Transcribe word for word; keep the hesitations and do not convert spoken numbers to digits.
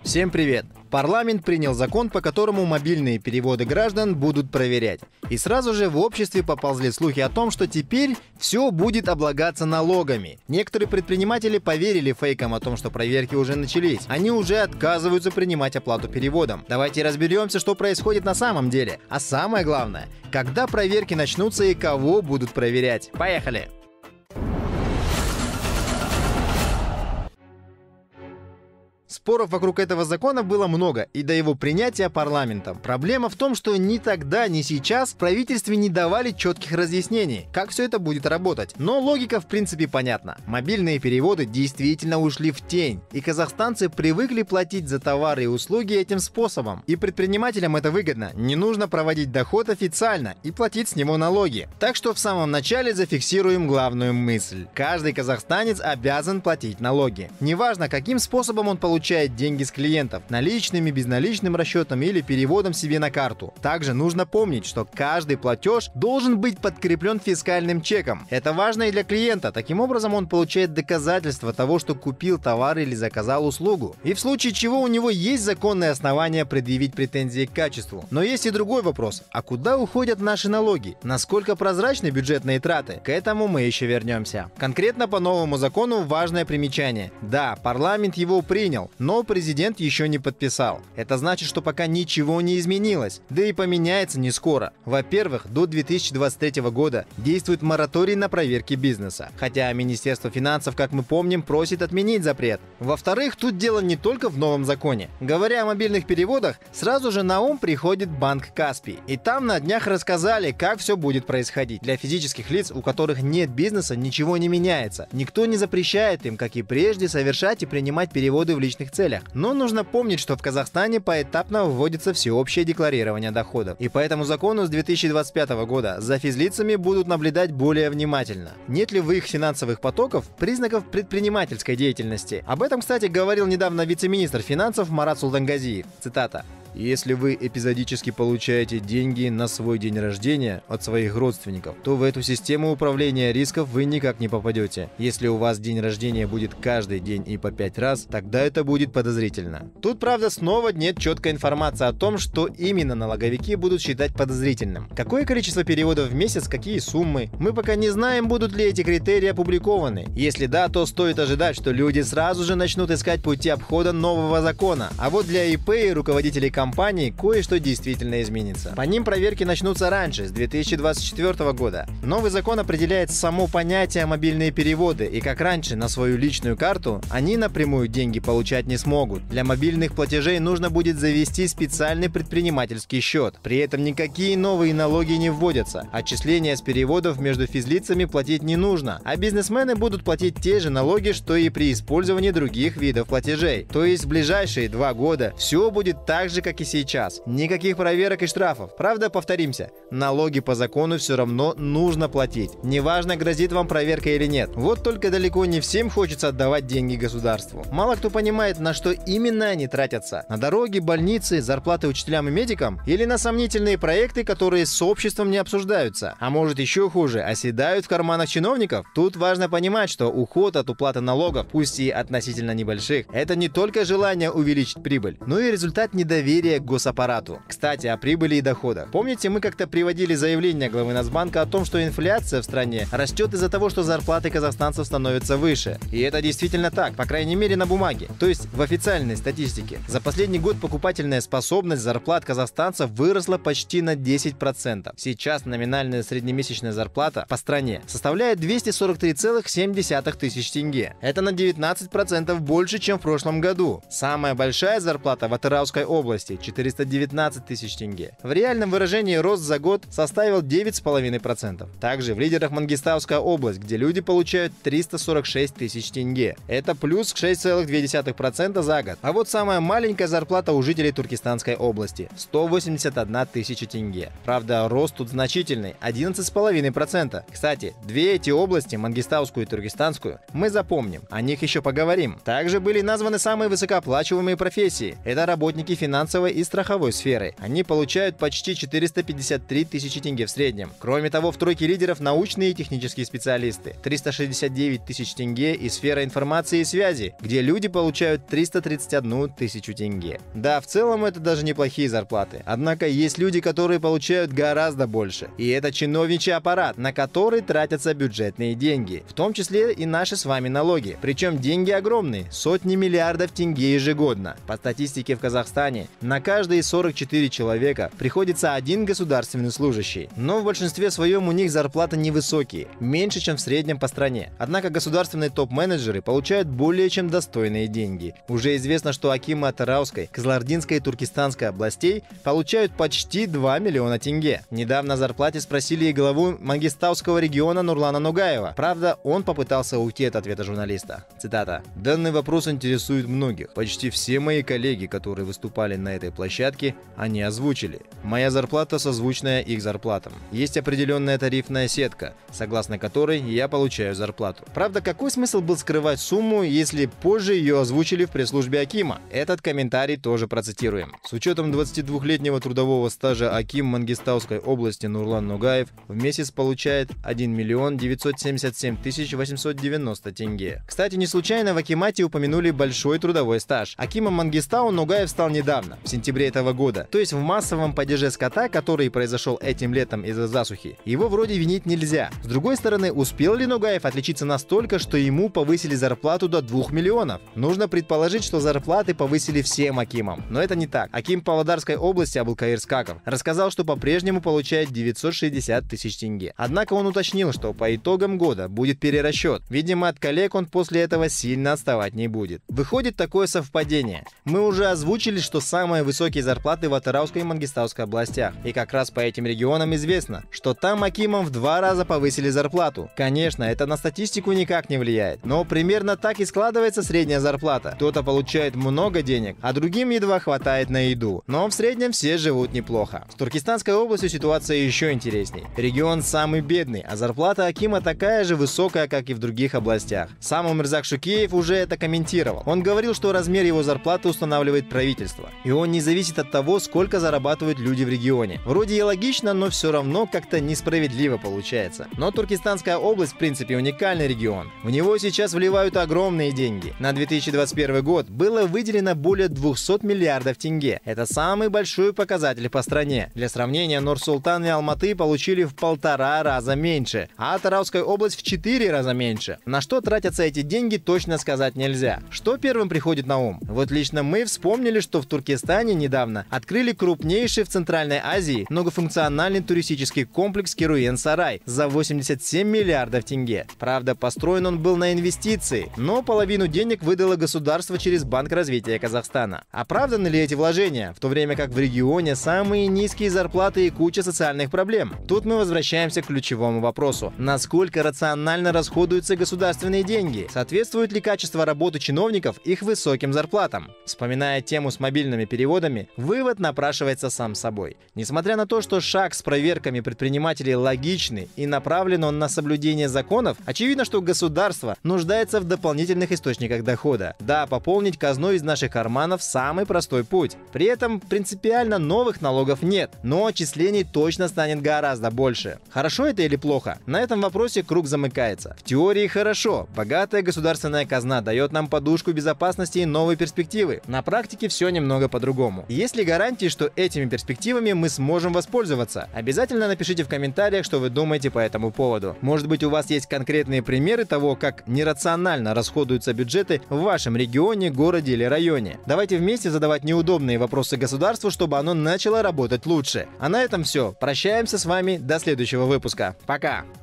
Всем привет! Парламент принял закон, по которому мобильные переводы граждан будут проверять. И сразу же в обществе поползли слухи о том, что теперь все будет облагаться налогами. Некоторые предприниматели поверили фейкам о том, что проверки уже начались. Они уже отказываются принимать оплату переводом. Давайте разберемся, что происходит на самом деле. А самое главное, когда проверки начнутся и кого будут проверять. Поехали! Споров вокруг этого закона было много, и до его принятия парламентом. Проблема в том, что ни тогда, ни сейчас в правительстве не давали четких разъяснений, как все это будет работать. Но логика в принципе понятна. Мобильные переводы действительно ушли в тень, и казахстанцы привыкли платить за товары и услуги этим способом. И предпринимателям это выгодно. Не нужно проводить доход официально и платить с него налоги. Так что в самом начале зафиксируем главную мысль. Каждый казахстанец обязан платить налоги. Неважно, каким способом он получает получает деньги с клиентов, наличными, безналичным расчетом или переводом себе на карту. Также нужно помнить, что каждый платеж должен быть подкреплен фискальным чеком. Это важно и для клиента. Таким образом, он получает доказательство того, что купил товар или заказал услугу. И в случае чего у него есть законные основания предъявить претензии к качеству. Но есть и другой вопрос. А куда уходят наши налоги? Насколько прозрачны бюджетные траты? К этому мы еще вернемся. Конкретно по новому закону важное примечание. Да, парламент его принял, но президент еще не подписал. Это значит, что пока ничего не изменилось, да и поменяется не скоро. Во-первых, до две тысячи двадцать третьего года действует мораторий на проверки бизнеса, хотя Министерство финансов, как мы помним, просит отменить запрет. Во-вторых, тут дело не только в новом законе. Говоря о мобильных переводах, сразу же на ум приходит банк Каспий. И там на днях рассказали, как все будет происходить. Для физических лиц, у которых нет бизнеса, ничего не меняется. Никто не запрещает им, как и прежде, совершать и принимать переводы в личных целях. Но нужно помнить, что в Казахстане поэтапно вводится всеобщее декларирование доходов. И по этому закону с две тысячи двадцать пятого года за физлицами будут наблюдать более внимательно. Нет ли в их финансовых потоков признаков предпринимательской деятельности? Об этом, кстати, говорил недавно вице-министр финансов Марат Султангазиев. Цитата. Если вы эпизодически получаете деньги на свой день рождения от своих родственников, то в эту систему управления рисков вы никак не попадете. Если у вас день рождения будет каждый день и по пять раз, тогда это будет подозрительно. Тут, правда, снова нет четкой информации о том, что именно налоговики будут считать подозрительным. Какое количество переводов в месяц, какие суммы. Мы пока не знаем, будут ли эти критерии опубликованы. Если да, то стоит ожидать, что люди сразу же начнут искать пути обхода нового закона. А вот для ИП и руководителей компании компании кое-что действительно изменится. По ним проверки начнутся раньше, с две тысячи двадцать четвёртого года. Новый закон определяет само понятие мобильные переводы, и как раньше на свою личную карту они напрямую деньги получать не смогут. Для мобильных платежей нужно будет завести специальный предпринимательский счет. При этом никакие новые налоги не вводятся. Отчисления с переводов между физлицами платить не нужно, а бизнесмены будут платить те же налоги, что и при использовании других видов платежей. То есть в ближайшие два года все будет так же, как и сейчас. Никаких проверок и штрафов. Правда, повторимся, налоги по закону все равно нужно платить. Неважно, грозит вам проверка или нет. Вот только далеко не всем хочется отдавать деньги государству. Мало кто понимает, на что именно они тратятся. На дороги, больницы, зарплаты учителям и медикам? Или на сомнительные проекты, которые с обществом не обсуждаются? А может еще хуже, оседают в карманах чиновников? Тут важно понимать, что уход от уплаты налогов, пусть и относительно небольших, это не только желание увеличить прибыль, но и результат недоверия к госаппарату. Кстати, о прибыли и доходах. Помните, мы как-то приводили заявление главы Нацбанка о том, что инфляция в стране растет из-за того, что зарплаты казахстанцев становятся выше. И это действительно так, по крайней мере на бумаге. То есть в официальной статистике. За последний год покупательная способность зарплат казахстанцев выросла почти на десять процентов. Сейчас номинальная среднемесячная зарплата по стране составляет двести сорок три целых семь десятых тысяч тенге. Это на девятнадцать процентов больше, чем в прошлом году. Самая большая зарплата в Атырауской области четыреста девятнадцать тысяч тенге. В реальном выражении рост за год составил девять целых пять десятых процента. Также в лидерах Мангистауская область, где люди получают триста сорок шесть тысяч тенге. Это плюс шесть целых две десятых процента за год. А вот самая маленькая зарплата у жителей Туркестанской области – сто восемьдесят одна тысяча тенге. Правда, рост тут значительный – одиннадцать целых пять десятых процента. Кстати, две эти области, Мангистаускую и Туркестанскую, мы запомним. О них еще поговорим. Также были названы самые высокооплачиваемые профессии. Это работники финансового банковой и страховой сферы. Они получают почти четыреста пятьдесят три тысячи тенге в среднем. Кроме того, в тройке лидеров научные и технические специалисты. триста шестьдесят девять тысяч тенге и сфера информации и связи, где люди получают триста тридцать одну тысячу тенге. Да, в целом это даже неплохие зарплаты. Однако есть люди, которые получают гораздо больше. И это чиновничий аппарат, на который тратятся бюджетные деньги. В том числе и наши с вами налоги. Причем деньги огромные, сотни миллиардов тенге ежегодно. По статистике в Казахстане, на каждые сорок четыре человека приходится один государственный служащий. Но в большинстве своем у них зарплаты невысокие, меньше, чем в среднем по стране. Однако государственные топ-менеджеры получают более чем достойные деньги. Уже известно, что акимы Атырауской, Кызылординской и Туркестанской областей получают почти два миллиона тенге. Недавно о зарплате спросили и главу Мангистауского региона Нурлана Нугаева. Правда, он попытался уйти от ответа журналиста. Цитата. «Данный вопрос интересует многих. Почти все мои коллеги, которые выступали на этой площадке, они озвучили. Моя зарплата созвучная их зарплатам. Есть определенная тарифная сетка, согласно которой я получаю зарплату». Правда, какой смысл был скрывать сумму, если позже ее озвучили в пресс-службе акима? Этот комментарий тоже процитируем. С учетом двадцатидвухлетнего трудового стажа аким Мангистауской области Нурлан Нугаев в месяц получает один миллион девятьсот семьдесят семь тысяч восемьсот девяносто тенге. Кстати, не случайно в акимате упомянули большой трудовой стаж. Акимом Мангистау Нугаев стал недавно, в сентябре этого года. То есть в массовом падеже скота, который произошел этим летом из-за засухи, его вроде винить нельзя. С другой стороны, успел ли Нугаев отличиться настолько, что ему повысили зарплату до двух миллионов? Нужно предположить, что зарплаты повысили всем акимам. Но это не так. Аким Павлодарской области Абылкаир Скаков рассказал, что по-прежнему получает девятьсот шестьдесят тысяч тенге. Однако он уточнил, что по итогам года будет перерасчет. Видимо, от коллег он после этого сильно отставать не будет. Выходит такое совпадение. Мы уже озвучили, что самые высокие зарплаты в Атырауской и Мангистауской областях. И как раз по этим регионам известно, что там акимам в два раза повысили зарплату. Конечно, это на статистику никак не влияет. Но примерно так и складывается средняя зарплата. Кто-то получает много денег, а другим едва хватает на еду. Но в среднем все живут неплохо. С Туркестанской областью ситуация еще интересней. Регион самый бедный, а зарплата акима такая же высокая, как и в других областях. Сам Умирзак Шукеев уже это комментировал. Он говорил, что размер его зарплаты устанавливает правительство. И он не зависит от того, сколько зарабатывают люди в регионе. Вроде и логично, но все равно как-то несправедливо получается. Но Туркестанская область в принципе уникальный регион. В него сейчас вливают огромные деньги. На две тысячи двадцать первый год было выделено более двухсот миллиардов тенге. Это самый большой показатель по стране. Для сравнения, Нур-Султан и Алматы получили в полтора раза меньше, а Атырауская область в четыре раза меньше. На что тратятся эти деньги, точно сказать нельзя. Что первым приходит на ум? Вот лично мы вспомнили, что в Туркестане недавно открыли крупнейший в Центральной Азии многофункциональный туристический комплекс Керуен-Сарай за восемьдесят семь миллиардов тенге. Правда, построен он был на инвестиции, но половину денег выдало государство через Банк развития Казахстана. Оправданы ли эти вложения, в то время как в регионе самые низкие зарплаты и куча социальных проблем? Тут мы возвращаемся к ключевому вопросу. Насколько рационально расходуются государственные деньги? Соответствует ли качество работы чиновников их высоким зарплатам? Вспоминая тему с мобильными переводами, вывод напрашивается сам собой. Несмотря на то, что шаг с проверками предпринимателей логичный и направлен он на соблюдение законов, очевидно, что государство нуждается в дополнительных источниках дохода. Да, пополнить казну из наших карманов самый простой путь. При этом принципиально новых налогов нет, но отчислений точно станет гораздо больше. Хорошо это или плохо? На этом вопросе круг замыкается. В теории хорошо. Богатая государственная казна дает нам подушку безопасности и новые перспективы. На практике все немного по-другому. Есть ли гарантии, что этими перспективами мы сможем воспользоваться? Обязательно напишите в комментариях, что вы думаете по этому поводу. Может быть, у вас есть конкретные примеры того, как нерационально расходуются бюджеты в вашем регионе, городе или районе. Давайте вместе задавать неудобные вопросы государству, чтобы оно начало работать лучше. А на этом все. Прощаемся с вами до следующего выпуска. Пока!